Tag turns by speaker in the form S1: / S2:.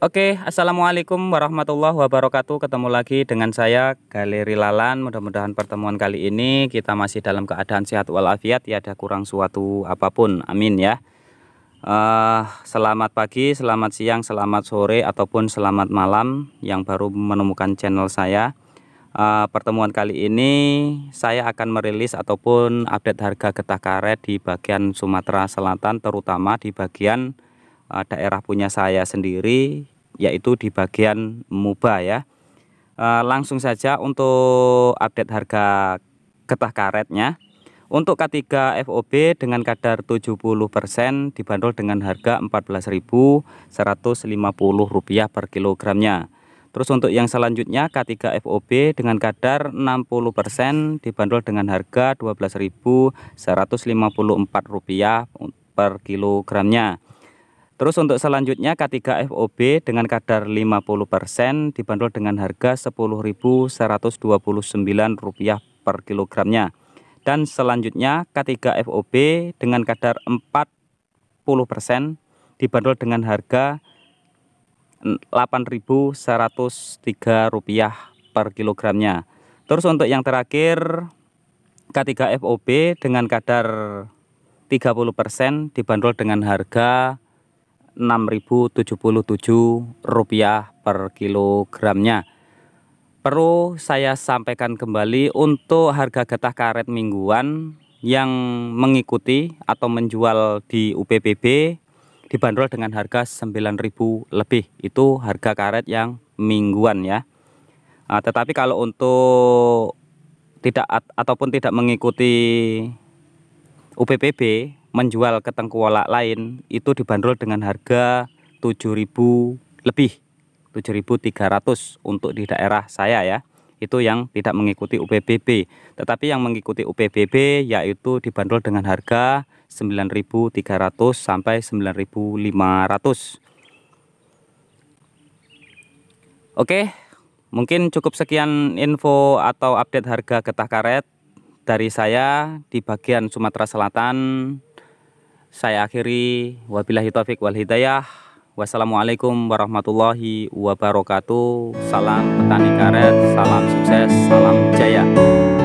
S1: Oke, assalamualaikum warahmatullahi wabarakatuh. Ketemu lagi dengan saya Galeri Lalan. Mudah-mudahan pertemuan kali ini kita masih dalam keadaan sehat walafiat, tiada kurang suatu apapun. Amin ya. Selamat pagi, selamat siang, selamat sore, ataupun selamat malam yang baru menemukan channel saya. Pertemuan kali ini saya akan merilis ataupun update harga getah karet di bagian Sumatera Selatan, terutama di bagian daerah punya saya sendiri, yaitu di bagian Muba ya. Langsung saja untuk update harga getah karetnya. Untuk K3 FOB dengan kadar 70% dibanderol dengan harga Rp14.150 per kilogramnya. Terus untuk yang selanjutnya K3 FOB dengan kadar 60% dibanderol dengan harga Rp12.154 per kilogramnya. Terus untuk selanjutnya K3 FOB dengan kadar 50% dibanderol dengan harga Rp10.129 per kilogramnya. Dan selanjutnya K3 FOB dengan kadar 40% dibanderol dengan harga Rp8.103 per kilogramnya. Terus untuk yang terakhir K3 FOB dengan kadar 30% dibanderol dengan harga Rp6.077 per kilogramnya. Perlu saya sampaikan kembali untuk harga getah karet mingguan yang mengikuti atau menjual di UPBB dibanderol dengan harga 9.000 lebih. Itu harga karet yang mingguan ya. Tetapi kalau untuk tidak ataupun tidak mengikuti UPBB menjual ke tengkulak lain itu dibanderol dengan harga 7.000 lebih, 7.300 untuk di daerah saya ya. Itu yang tidak mengikuti UPBB. Tetapi yang mengikuti UPBB yaitu dibanderol dengan harga 9.300 sampai 9.500. Oke, mungkin cukup sekian info atau update harga getah karet dari saya di bagian Sumatera Selatan. Saya akhiri, wabillahi taufik wal hidayah. Wassalamualaikum warahmatullahi wabarakatuh. Salam petani karet, salam sukses, salam jaya.